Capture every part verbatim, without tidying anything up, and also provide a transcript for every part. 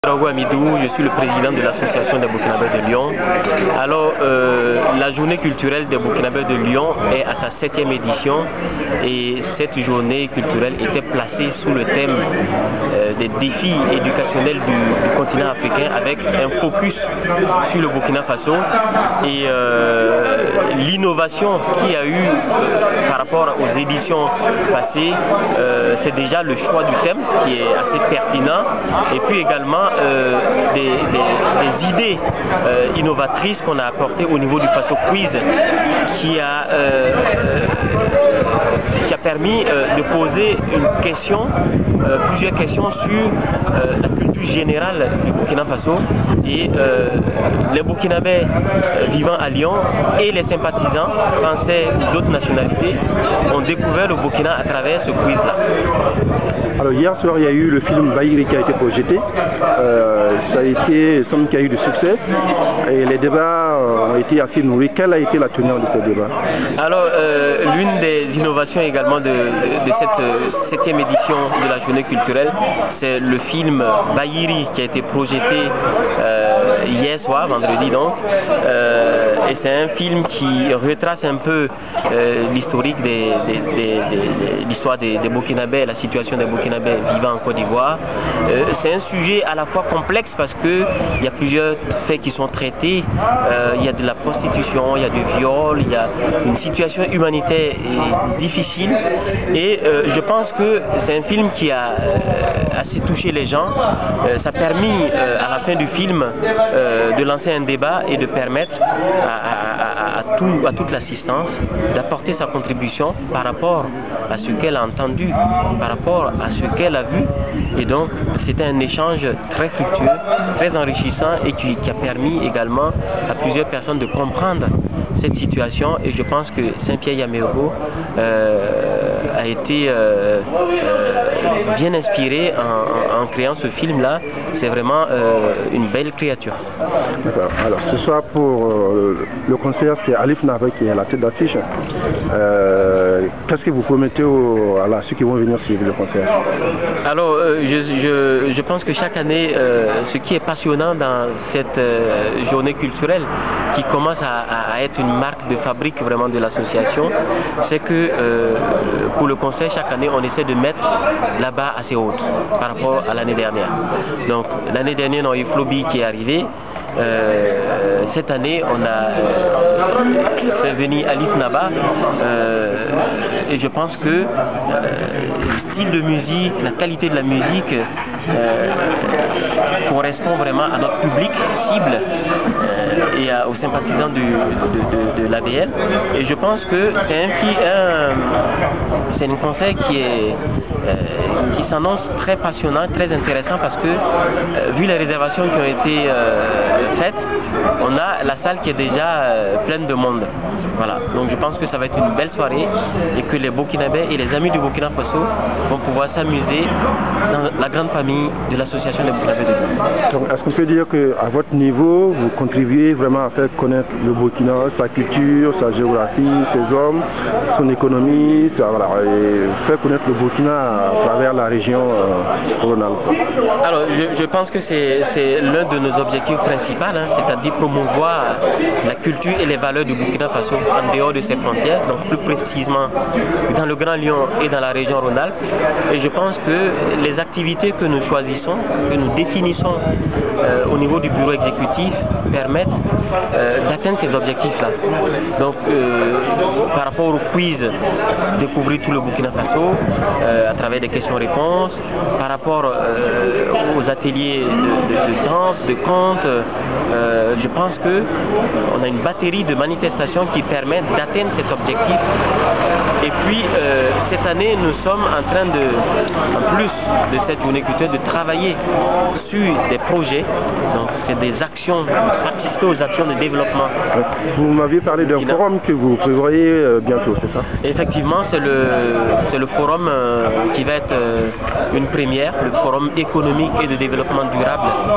Raoult Amidou, je suis le président de l'association des Burkinabés de Lyon. Alors, euh, la journée culturelle des Burkinabés de Lyon est à sa septième édition et cette journée culturelle était placée sous le thème euh, des défis éducationnels du, du continent africain avec un focus sur le Burkina Faso et euh, l'innovation qu'il y a eu euh, par rapport aux éditions passées, euh, c'est déjà le choix du thème qui est assez pertinent et puis également Euh, des, des, des idées euh, innovatrices qu'on a apportées au niveau du Faso Quiz qui a, euh, qui a permis euh, de poser une question, euh, plusieurs questions sur euh, la culture générale du Burkina Faso et euh, les Burkinabés euh, vivant à Lyon et les sympathisants français ou d'autres nationalités ont découvert le Burkina à travers ce quiz-là. Alors hier soir il y a eu le film Bahiri qui a été projeté, euh, ça a été, il semble qu'il y a eu du succès et les débats ont été assez nourris. Quelle a été la teneur de ces débats? Alors euh, l'une des innovations également de, de, de cette euh, septième édition de la journée culturelle, c'est le film Bahiri qui a été projeté euh, hier soir, vendredi donc, euh, et c'est un film qui retrace un peu euh, l'historique des, des, des, des, l'histoire des, des Burkinabés, la situation des Burkinabés vivant en Côte d'Ivoire. Euh, c'est un sujet à la fois complexe parce que il y a plusieurs faits qui sont traités, euh, il y a de la prostitution, il y a du viol, il y a une situation humanitaire difficile et euh, je pense que c'est un film qui a euh, assez touché les gens. Euh, ça a permis euh, à la fin du film euh, de lancer un débat et de permettre à, à, à, à, tout, à toute l'assistance d'apporter sa contribution par rapport à ce qu'elle a entendu, par rapport à ce qu'elle a vu, et donc c'était un échange très fructueux, très enrichissant et qui, qui a permis également à plusieurs personnes de comprendre cette situation et je pense que Saint-Pierre Yaméogo euh, a été euh, euh, bien inspiré en, en, en créant ce film-là. C'est vraiment euh, une belle créature. D'accord. Alors ce soir pour euh, le concert, c'est Alif Navé qui est à la tête d'affiche. Euh, Qu'est-ce que vous promettez aux, à ceux qui vont venir suivre le concert? Alors euh, je, je, je pense que chaque année, euh, ce qui est passionnant dans cette euh, journée culturelle qui commence à, à être une marque de fabrique vraiment de l'association, c'est que euh, pour le concert, chaque année, on essaie de mettre la barre assez haute par rapport à l'année dernière. Donc l'année dernière, on a eu Floby qui est arrivé. Euh, cette année, on a euh, fait venir Alice Naba euh, et je pense que euh, le style de musique, la qualité de la musique euh, correspond vraiment à notre public cible euh, et à, aux sympathisants du, de, de, de l'A B L. Et je pense que c'est un, un, c'est un concert qui est euh, qui s'annonce très passionnant, très intéressant parce que euh, vu les réservations qui ont été euh, faites, on a la salle qui est déjà euh, pleine de monde. Voilà, donc je pense que ça va être une belle soirée et que les Burkinabés et les amis du Burkina Faso vont pouvoir s'amuser dans la grande famille de l'association des Burkinabés de Lyon. Donc est-ce qu'on peut dire qu'à votre niveau, vous contribuez vraiment à faire connaître le Burkina, sa culture, sa géographie, ses hommes, son économie, ça, voilà, et faire connaître le Burkina à travers la région euh, Rhône-Alpes? Alors je, je pense que c'est l'un de nos objectifs principaux, hein, c'est-à-dire promouvoir la culture et les valeurs du Burkina Faso en dehors de ses frontières, donc plus précisément dans le Grand Lyon et dans la région Rhône-Alpes. Et je pense que les activités que nous choisissons, que nous définissons euh, au niveau du bureau exécutif permettent euh, d'atteindre ces objectifs-là. Donc euh, par rapport au quiz, découvrir tout le Burkina Faso euh, à travers des questions-réponses, par rapport euh, aux ateliers de, de, de danse, de contes, euh, je pense qu'on a une batterie de manifestations qui permettent d'atteindre cet objectif. Et puis euh, cette année, nous sommes en train de, en plus de cette journée culturelle, de travailler sur des projets. Donc c'est des actions, participer aux actions de développement. Vous m'aviez parlé d'un forum que vous prévoyez euh, bientôt, c'est ça? Effectivement, c'est le, c'est le forum euh, qui va être euh, une première, le forum économique et de développement durable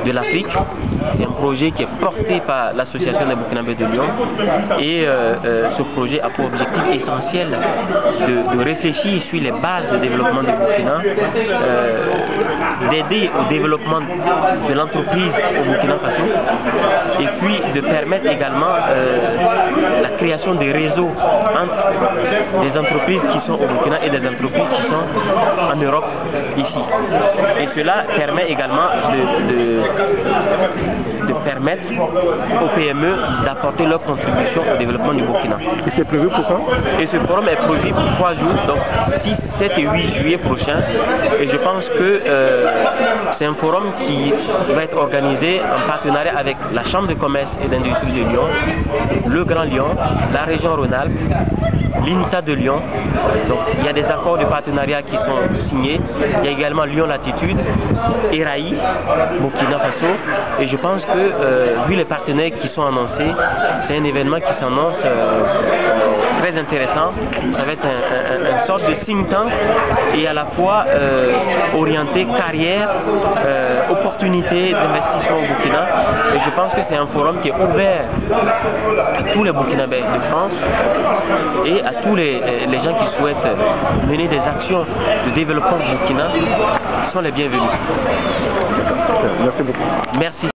de l'Afrique. C'est un projet qui est porté par l'Association des Burkinabés de Lyon et euh, euh, ce projet a pour objectif essentiel de, de réfléchir sur les bases de développement du Burkina, euh, d'aider au développement de l'entreprise au Burkina Faso et puis de permettre également euh, la création des réseaux entre des entreprises qui sont au Burkina et des entreprises qui sont en Europe ici. Et cela permet également de, de, de permettre aux P M E d'apporter leur contribution au développement du Burkina. Et c'est prévu pour quand? Et ce forum est prévu pour trois jours, donc six, sept et huit juillet prochain. Et je pense que euh, c'est un forum qui va être organisé en partenariat avec la Chambre de commerce et d'industrie de Lyon, le Grand Lyon, la région Rhône-Alpes, l'INTA de Lyon. Donc il y a des accords de partenariat qui sont signés. Il y a également Lyon Latitude, ERAI, Burkina Faso. Et je pense que euh, vu les partenaires qui sont annoncés, c'est un événement qui s'annonce euh, très intéressant. Ça va être un, un, une sorte de think tank et à la fois euh, orienté carrière, euh, opportunités d'investissement au Burkina. Et je pense que c'est un forum qui est ouvert à tous les Burkinabés de France et à tous les, les gens qui souhaitent mener des actions de développement du Burkina sont les bienvenus. Merci beaucoup. Merci.